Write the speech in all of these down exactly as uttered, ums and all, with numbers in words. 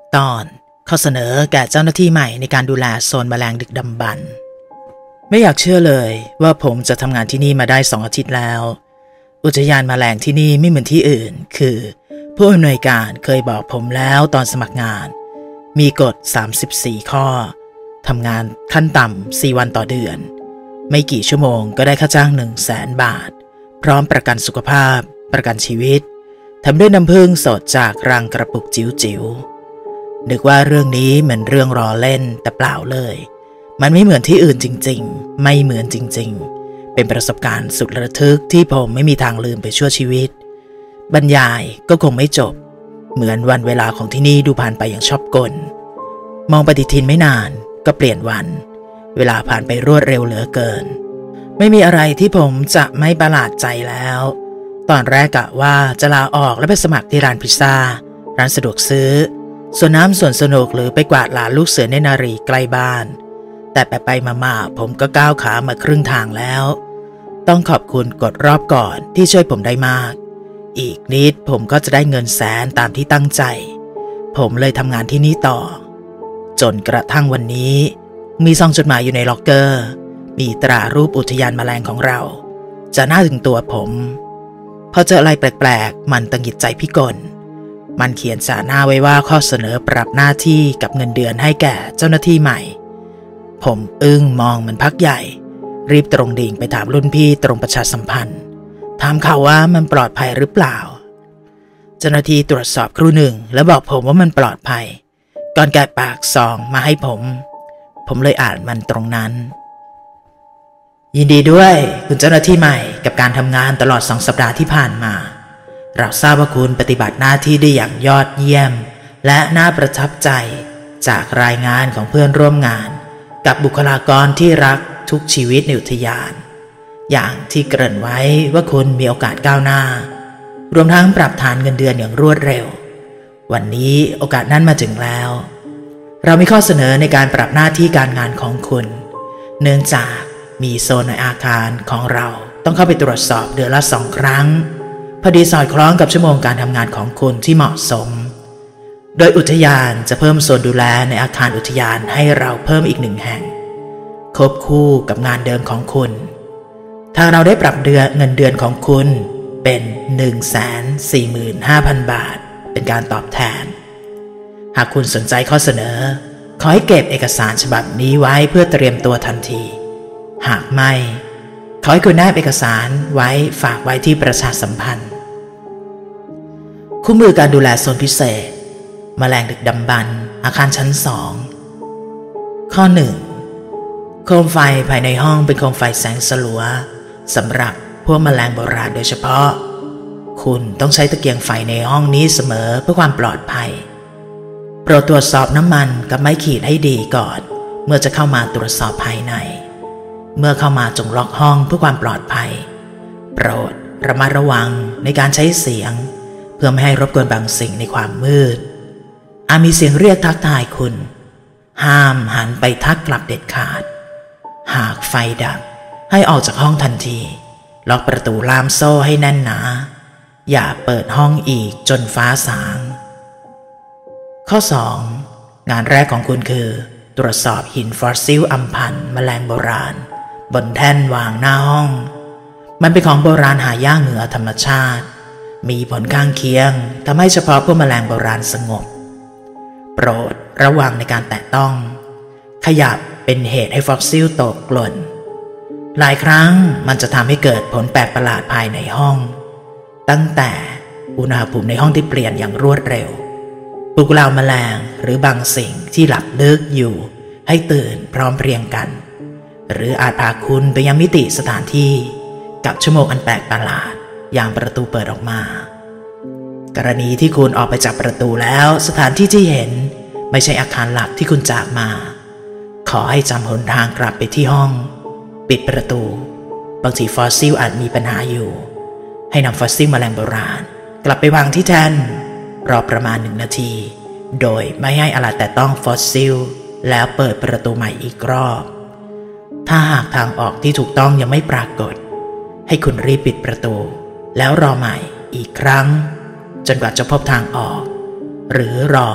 ตอนข้อเสนอแก่เจ้าหน้าที่ใหม่ในการดูแลโซนแมลงดึกดำบรรพ์ไม่อยากเชื่อเลยว่าผมจะทำงานที่นี่มาได้สองอาทิตย์แล้วอุทยานแมลงที่นี่ไม่เหมือนที่อื่นคือผู้อำนวยการเคยบอกผมแล้วตอนสมัครงานมีกฎสามสิบสี่ข้อทำงานขั้นต่ำสี่วันต่อเดือนไม่กี่ชั่วโมงก็ได้ค่าจ้างหนึ่งแสนบาทพร้อมประกันสุขภาพประกันชีวิตทำด้วยน้ำผึ้งสดจากรังกระปุกจิ๋วๆนึกว่าเรื่องนี้เหมือนเรื่องล้อเล่นแต่เปล่าเลยมันไม่เหมือนที่อื่นจริงๆไม่เหมือนจริงๆเป็นประสบการณ์สุดระทึกที่ผมไม่มีทางลืมไปชั่วชีวิตบรรยายก็คงไม่จบเหมือนวันเวลาของที่นี่ดูผ่านไปอย่างชอบกลมองปฏิทินไม่นานก็เปลี่ยนวันเวลาผ่านไปรวดเร็วเหลือเกินไม่มีอะไรที่ผมจะไม่ประหลาดใจแล้วตอนแรกกะว่าจะลาออกและไปสมัครที่ร้านพิซซ่าร้านสะดวกซื้อส่วนน้ำส่วนสนุกหรือไปกวาดลานลูกเสือเนนารีใกล้บ้านแต่ไปไปมาๆผมก็ก้าวขามาครึ่งทางแล้วต้องขอบคุณกฎรอบก่อนที่ช่วยผมได้มากอีกนิดผมก็จะได้เงินแสนตามที่ตั้งใจผมเลยทำงานที่นี่ต่อจนกระทั่งวันนี้มีซองจดหมายอยู่ในล็อกเกอร์มีตรารูปอุทยานแมลงของเราจะน่าถึงตัวผมพอเจออะไรแปลกๆมันตังหิดใจพิกลมันเขียนจ่าหน้าไว้ว่าข้อเสนอปรับหน้าที่กับเงินเดือนให้แก่เจ้าหน้าที่ใหม่ผมอึ้งมองมันพักใหญ่รีบตรงดิ่งไปถามรุ่นพี่ตรงประชาสัมพันธ์ถามเขาว่ามันปลอดภัยหรือเปล่าเจ้าหน้าที่ตรวจสอบครู่หนึ่งแล้วบอกผมว่ามันปลอดภัยก่อนแกะปากซองมาให้ผมผมเลยอ่านมันตรงนั้นยินดีด้วยคุณเจ้าหน้าที่ใหม่กับการทำงานตลอดสองสัปดาห์ที่ผ่านมาเราทราบว่าคุณปฏิบัติหน้าที่ได้อย่างยอดเยี่ยมและน่าประทับใจจากรายงานของเพื่อนร่วมงานกับบุคลากรที่รักทุกชีวิตในอุทยานอย่างที่เกริ่นไว้ว่าคุณมีโอกาสก้าวหน้ารวมทั้งปรับฐานเงินเดือนอย่างรวดเร็ววันนี้โอกาสนั้นมาถึงแล้วเรามีข้อเสนอในการปรับหน้าที่การงานของคุณเนื่องจากมีโซนในอาคารของเราต้องเข้าไปตรวจสอบเดือนละสองครั้งพอดีสอดคล้องกับชั่วโมงการทำงานของคุณที่เหมาะสมโดยอุทยานจะเพิ่มโซนดูแลในอาคารอุทยานให้เราเพิ่มอีกหนึ่งแห่งควบคู่กับงานเดิมของคุณทางเราได้ปรับเดือนเงินเดือนของคุณเป็น หนึ่งแสนสี่หมื่นห้าพัน บาทเป็นการตอบแทนหากคุณสนใจข้อเสนอขอให้เก็บเอกสารฉบับนี้ไว้เพื่อเตรียมตัวทันทีหากไม่ขอให้คุณแนบเอกสารไว้ฝากไว้ที่ประชาสัมพันธ์คู่มือการดูแลโซนพิเศษแมลงดึกดำบรรพ์อาคารชั้นสองข้อหนึ่งโคมไฟภายในห้องเป็นโคมไฟแสงสลัวสำหรับพวกแมลงโบราณโดยเฉพาะคุณต้องใช้ตะเกียงไฟในห้องนี้เสมอเพื่อความปลอดภัยโปรดตรวจสอบน้ำมันกับไม้ขีดให้ดีก่อนเมื่อจะเข้ามาตรวจสอบภายในเมื่อเข้ามาจงล็อกห้องเพื่อความปลอดภัยโปรดระมัดระวังในการใช้เสียงเพื่อไม่ให้รบกวนบางสิ่งในความมืดอาจมีเสียงเรียกทักทายคุณห้ามหันไปทักกลับเด็ดขาดหากไฟดับให้ออกจากห้องทันทีล็อกประตูล่ามโซ่ให้แน่นหนาอย่าเปิดห้องอีกจนฟ้าสางข้อสองงานแรกของคุณคือตรวจสอบหินฟอสซิลอัมพันธ์แมลงโบราณบนแท่นวางหน้าห้องมันเป็นของโบราณหายากเหนือธรรมชาติมีผลข้างเคียงทำให้เฉพาะพวกแมลงโบราณสงบโปรดระวังในการแตะต้องขยับเป็นเหตุให้ฟอสซิลตกหล่นหลายครั้งมันจะทำให้เกิดผลแปลกประหลาดภายในห้องตั้งแต่อุณหภูมิในห้องที่เปลี่ยนอย่างรวดเร็วปลุกเหล่าแมลงหรือบางสิ่งที่หลับลึกอยู่ให้ตื่นพร้อมเพรียงกันหรืออาจพาคุณไปยังมิติสถานที่กับชั่วโมงอันแปลกประหลาดอย่างประตูเปิดออกมากรณีที่คุณออกไปจากประตูแล้วสถานที่ที่เห็นไม่ใช่อาคารหลักที่คุณจากมาขอให้จำหนทางกลับไปที่ห้องปิดประตูบางทีฟอสซิลอาจมีปัญหาอยู่ให้นำฟอสซิลแมลงโบราณกลับไปวางที่แท่นรอประมาณหนึ่งนาทีโดยไม่ให้อะไรแต่ต้องฟอสซิลแล้วเปิดประตูใหม่อีกรอบถ้าหากทางออกที่ถูกต้องยังไม่ปรากฏให้คุณรีบปิดประตูแล้วรอใหม่อีกครั้งจนกว่าจะพบทางออกหรือรอ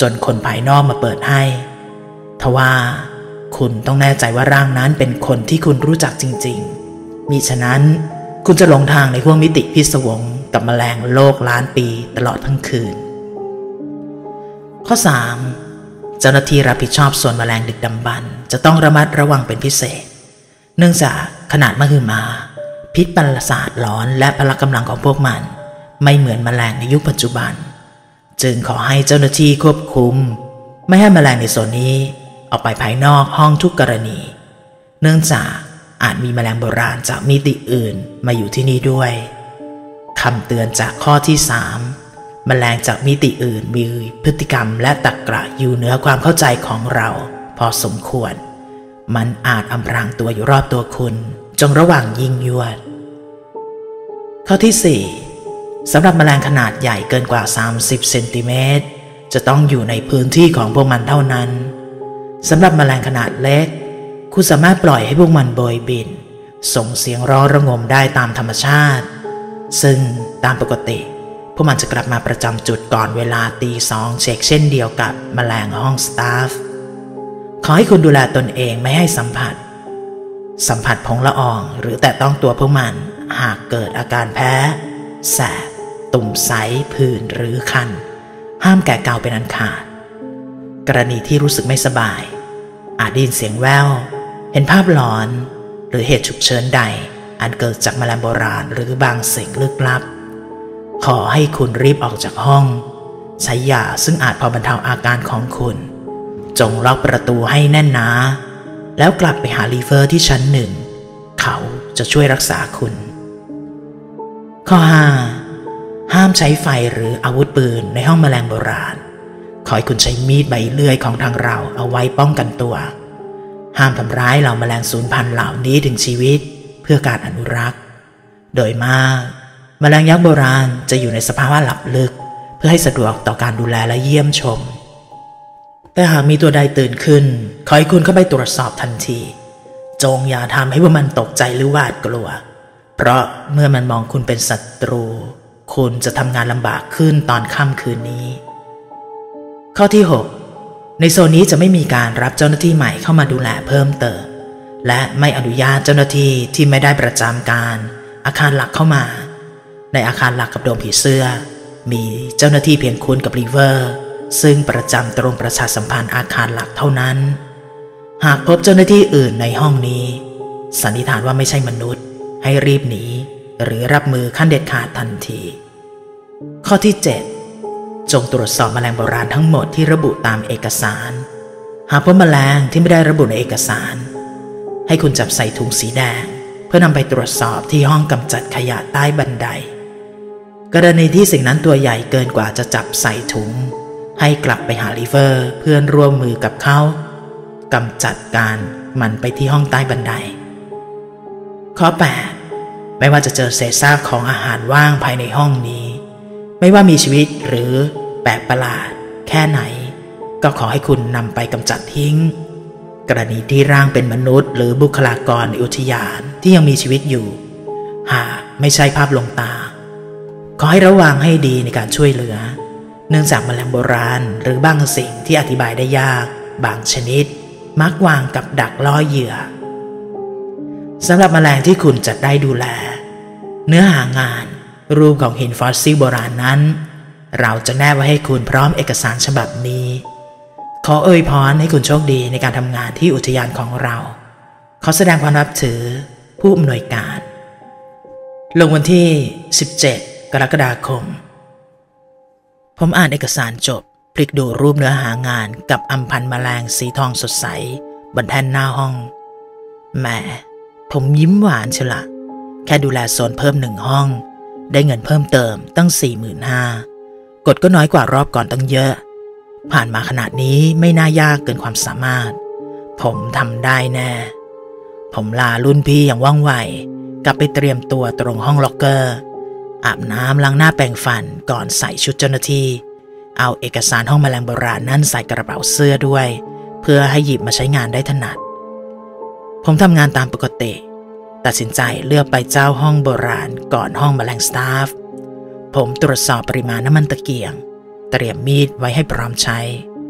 จนคนภายนอกมาเปิดให้ทว่าคุณต้องแน่ใจว่าร่างนั้นเป็นคนที่คุณรู้จักจริงๆมิฉะนั้นคุณจะหลงทางในห้วงมิติพิศวงกับแมลงโลกล้านปีตลอดทั้งคืนข้อสามเจ้าหน้าที่รับผิดชอบส่วนแมลงดึกดำบรรพ์จะต้องระมัดระวังเป็นพิเศษเนื่องจากขนาดมหึมาพิษประสาทหลอนและพละกำลังของพวกมันไม่เหมือนแมลงในยุคปัจจุบันจึงขอให้เจ้าหน้าที่ควบคุมไม่ให้แมลงในโซนนี้ออกไปภายนอกห้องทุกกรณีเนื่องจากอาจมีแมลงโบราณจากมิติอื่นมาอยู่ที่นี่ด้วยคำเตือนจากข้อที่สามแมลงจากมิติอื่นมีพฤติกรรมและตรรกะอยู่เหนือความเข้าใจของเราพอสมควรมันอาจอำพรางตัวอยู่รอบตัวคุณจงระวังยิ่งยวดข้อที่สี่สำหรับแมลงขนาดใหญ่เกินกว่าสามสิบเซนติเมตรจะต้องอยู่ในพื้นที่ของพวกมันเท่านั้นสำหรับแมลงขนาดเล็กคุณสามารถปล่อยให้พวกมันโบยบินส่งเสียงร้องระงมได้ตามธรรมชาติซึ่งตามปกติพวกมันจะกลับมาประจำจุดก่อนเวลาตีสองเช็คเช่นเดียวกับแมลงห้องสตาฟขอให้คุณดูแลตนเองไม่ให้สัมผัสสัมผัสผงละอองหรือแตะต้องตัวพวกมันหากเกิดอาการแพ้แสบตุ่มใสผื่นหรือคันห้ามแก่เกาเป็นอันขาดกรณีที่รู้สึกไม่สบายอาจได้ยินเสียงแว่วเห็นภาพหลอนหรือเหตุฉุกเฉินใดอันเกิดจากแมลงโบราณหรือบางสิ่งลึกลับขอให้คุณรีบออกจากห้องใช้ยาซึ่งอาจพอบรรเทาอาการของคุณจงล็อกประตูให้แน่นหนาแล้วกลับไปหาลีเวอร์ที่ชั้นหนึ่งเขาจะช่วยรักษาคุณข้อห้าห้ามใช้ไฟหรืออาวุธปืนในห้องแมลงโบราณขอให้คุณใช้มีดใบเลื่อยของทางเราเอาไว้ป้องกันตัวห้ามทำร้ายเหล่าแมลงสูญพันธุ์เหล่านี้ถึงชีวิตเพื่อการอนุรักษ์โดยมากแมลงยักษ์โบราณจะอยู่ในสภาวะหลับลึกเพื่อให้สะดวกต่อการดูแลและเยี่ยมชมแต่หากมีตัวใดตื่นขึ้นขอให้คุณเข้าไปตรวจสอบทันทีจงอย่าทำให้พวกมันตกใจหรือหวาดกลัวเพราะเมื่อมันมองคุณเป็นศัตรูคุณจะทำงานลำบากขึ้นตอนค่ำคืนนี้ข้อที่หกในโซนนี้จะไม่มีการรับเจ้าหน้าที่ใหม่เข้ามาดูแลเพิ่มเติมและไม่อนุญาตเจ้าหน้าที่ที่ไม่ได้ประจำการอาคารหลักเข้ามาในอาคารหลักกับโดมผีเสื้อมีเจ้าหน้าที่เพียงคุณกับรีเวอร์ซึ่งประจำตรงประชาสัมพันธ์อาคารหลักเท่านั้นหากพบเจ้าหน้าที่อื่นในห้องนี้สันนิษฐานว่าไม่ใช่มนุษย์ให้รีบหนีหรือรับมือขั้นเด็ดขาดทันทีข้อที่เจ็ดจงตรวจสอบแมลงโบราณทั้งหมดที่ระบุตามเอกสารหากพบแมลงที่ไม่ได้ระบุในเอกสารให้คุณจับใส่ถุงสีแดงเพื่อนำไปตรวจสอบที่ห้องกำจัดขยะใต้บันไดกรณีที่สิ่งนั้นตัวใหญ่เกินกว่าจะจับใส่ถุงให้กลับไปหาลิเวอร์เพื่อนร่วมมือกับเขากำจัดการมันไปที่ห้องใต้บันไดข้อแปดไม่ว่าจะเจอเศษซากของอาหารว่างภายในห้องนี้ไม่ว่ามีชีวิตหรือแปลกประหลาดแค่ไหนก็ขอให้คุณนำไปกำจัดทิ้งกรณีที่ร่างเป็นมนุษย์หรือบุคลากรในอุทยานที่ยังมีชีวิตอยู่หากไม่ใช่ภาพลวงตาขอให้ระวังให้ดีในการช่วยเหลือเนื่องจากแมลงโบราณหรือบางสิ่งที่อธิบายได้ยากบางชนิดมักวางกับดักล่อเหยื่อสำหรับแมลงที่คุณจะได้ดูแลเนื้อหางานรูปของหินฟอสซิลโบราณนั้นเราจะแนบไว้ให้คุณพร้อมเอกสารฉบับนี้ขออวยพรให้คุณโชคดีในการทำงานที่อุทยานของเราขอแสดงความนับถือผู้อำนวยการลงวันที่สิบเจ็ดกรกฎาคมผมอ่านเอกสารจบพลิกดูรูปเนื้อหางานกับอำพันธ์แมลงสีทองสดใสบนแท่นหน้าห้องแหมผมยิ้มหวานเชียวละแค่ดูแลโซนเพิ่มหนึ่งห้องได้เงินเพิ่มเติมตั้ง สี่หมื่นห้าพัน กดก็น้อยกว่ารอบก่อนตั้งเยอะผ่านมาขนาดนี้ไม่น่ายากเกินความสามารถผมทำได้แน่ผมลารุ่นพี่อย่างว่องไวกลับไปเตรียมตัวตรงห้องล็อกเกอร์อาบน้ำล้างหน้าแปรงฟันก่อนใส่ชุดเจ้าหน้าที่เอาเอกสารห้องแมลงโบราณนั่นใส่กระเป๋าเสื้อด้วยเพื่อให้หยิบมาใช้งานได้ถนัดผมทำงานตามปกติตัดสินใจเลือกไปเจ้าห้องโบราณก่อนห้องแมลงสตาฟผมตรวจสอบปริมาณน้ำมันตะเกียงเตรียมมีดไว้ให้พร้อมใช้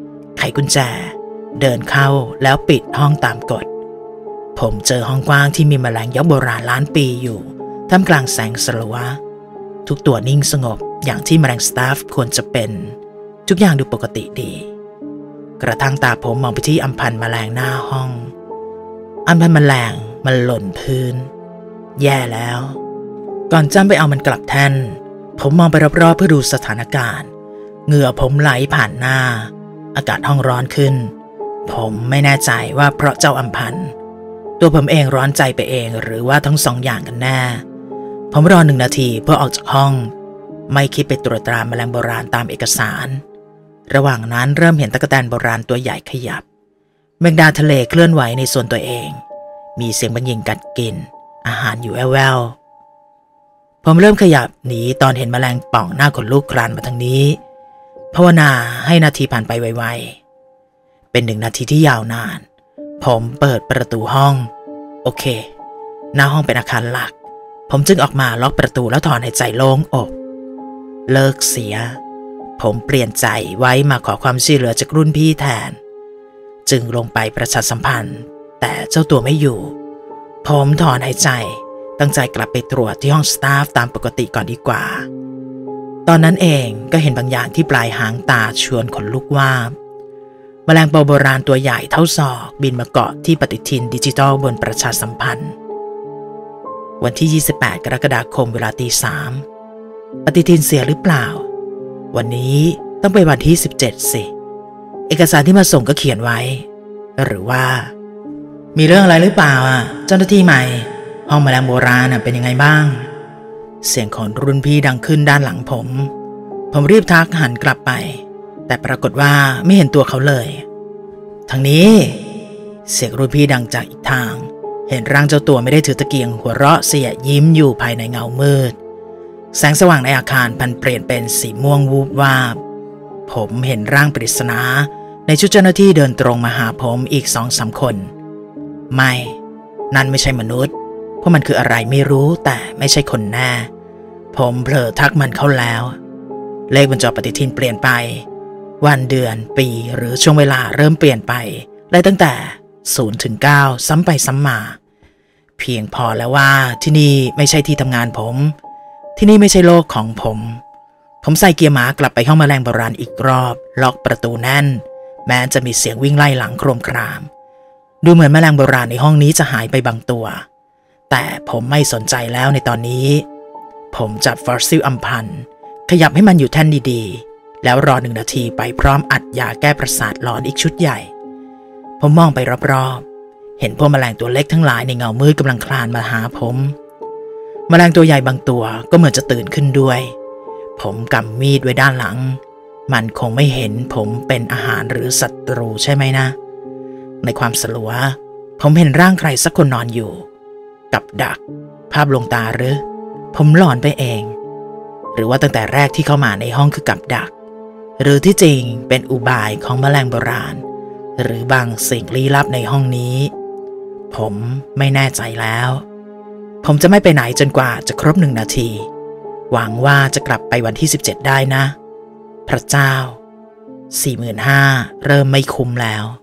ไขกุญแจเดินเข้าแล้วปิดห้องตามกฎผมเจอห้องกว้างที่มีแมลงยักษ์โบราณล้านปีอยู่ท่ามกลางแสงสลัวทุกตัวนิ่งสงบอย่างที่แมลงสตาฟควรจะเป็นทุกอย่างดูปกติดีกระทั่งตาผมมองไปที่อัมพันธ์แมลงหน้าห้องอัมพันธ์แมลงมันหล่นพื้นแย่แล้วก่อนจำไปเอามันกลับแท่นผมมองไปรอบๆเพื่อดูสถานการณ์เหงื่อผมไหลผ่านหน้าอากาศห้องร้อนขึ้นผมไม่แน่ใจว่าเพราะเจ้าอัมพันธ์ตัวผมเองร้อนใจไปเองหรือว่าทั้งสองอย่างกันแน่ผมรอหนึ่งนาทีเพื่อออกจากห้องไม่คิดไปตรวจตราแมลงโบราณตามเอกสารระหว่างนั้นเริ่มเห็นตั๊กแตนโบราณตัวใหญ่ขยับแมงดาทะเลเคลื่อนไหวในส่วนตัวเองมีเสียงบรรยิงกัดกินอาหารอยู่แว่วๆผมเริ่มขยับหนีตอนเห็นแมลงป่องหน้าขนลุกคลานมาทางนี้ภาวนาให้นาทีผ่านไปไวๆเป็นหนึ่งนาทีที่ยาวนานผมเปิดประตูห้องโอเคหน้าห้องเป็นอาคารหลักผมจึงออกมาล็อกประตูแล้วถอนหายใจโล่งอกเลิกเสียผมเปลี่ยนใจไว้มาขอความช่วยเหลือจากรุ่นพี่แทนจึงลงไปประชาสัมพันธ์แต่เจ้าตัวไม่อยู่ผมถอนหายใจตั้งใจกลับไปตรวจที่ห้องสตาฟตามปกติก่อนดีกว่าตอนนั้นเองก็เห็นบางอย่างที่ปลายหางตาชวนขนลุกว่าแมลงปอโบราณตัวใหญ่เท่าศอกบินมาเกาะที่ปฏิทินดิจิทัลบนประชาสัมพันธ์วันที่ยี่สิบแปดกรกฎาคมเวลาตีสามปฏิทินเสียหรือเปล่าวันนี้ต้องไปวันที่สิบเจ็ดสิเอกสารที่มาส่งก็เขียนไว้หรือว่ามีเรื่องอะไรหรือเปล่าอ่ะเจ้าหน้าที่ใหม่ห้องแมลงโบราณเป็นยังไงบ้างเสียงของรุ่นพี่ดังขึ้นด้านหลังผมผมรีบทักหันกลับไปแต่ปรากฏว่าไม่เห็นตัวเขาเลยทางนี้เสียงรุ่นพี่ดังจากอีกทางเห็นร่างเจ้าตัวไม่ได้ถือตะเกียงหัวเราะเสียยิ้มอยู่ภายในเงามืดแสงสว่างในอาคารพันเปลี่ยนเป็นสีม่วงวูบวาบผมเห็นร่างปริศนาในชุดเจ้าหน้าที่เดินตรงมาหาผมอีกสองสามคนไม่นั่นไม่ใช่มนุษย์เพราะมันคืออะไรไม่รู้แต่ไม่ใช่คนแน่ผมเผลอทักมันเข้าแล้วเลขบนจอปฏิทินเปลี่ยนไปวันเดือนปีหรือช่วงเวลาเริ่มเปลี่ยนไปไล่ตั้งแต่ศูนย์ถึงเก้าซ้ำไปซ้ำมาเพียงพอแล้วว่าที่นี่ไม่ใช่ที่ทำงานผมที่นี่ไม่ใช่โลกของผมผมใส่เกียร์หมากลับไปห้องแมลงโบราณอีกรอบล็อกประตูแน่นแม้จะมีเสียงวิ่งไล่หลังโครมครามดูเหมือนแมลงโบราณในห้องนี้จะหายไปบางตัวแต่ผมไม่สนใจแล้วในตอนนี้ผมจับฟอสซิลอัมพันธ์ขยับให้มันอยู่แท่นดีๆแล้วรอหนึ่งนาทีไปพร้อมอัดยาแก้ประสาทหลอนอีกชุดใหญ่ผมมองไปรอบๆเห็นพวกแมลงตัวเล็กทั้งหลายในเงามืดกำลังคลานมาหาผมแมลงตัวใหญ่บางตัวก็เหมือนจะตื่นขึ้นด้วยผมกำมีดไว้ด้านหลังมันคงไม่เห็นผมเป็นอาหารหรือศัตรูใช่ไหมนะในความสลัวผมเห็นร่างใครสักคนนอนอยู่กับดักภาพลวงตาหรือผมหลอนไปเองหรือว่าตั้งแต่แรกที่เข้ามาในห้องคือกับดักหรือที่จริงเป็นอุบายของแมลงโบราณหรือบางสิ่งลี้ลับในห้องนี้ผมไม่แน่ใจแล้วผมจะไม่ไปไหนจนกว่าจะครบหนึ่งนาทีหวังว่าจะกลับไปวันที่สิบเจ็ดได้นะพระเจ้า สี่หมื่นห้าพัน เริ่มไม่คุ้มแล้ว